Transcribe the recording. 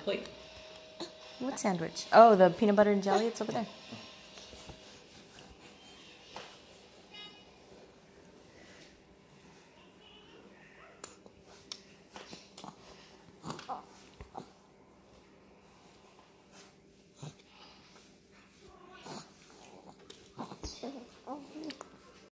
plate. What sandwich? Oh, the peanut butter and jelly. It's over there.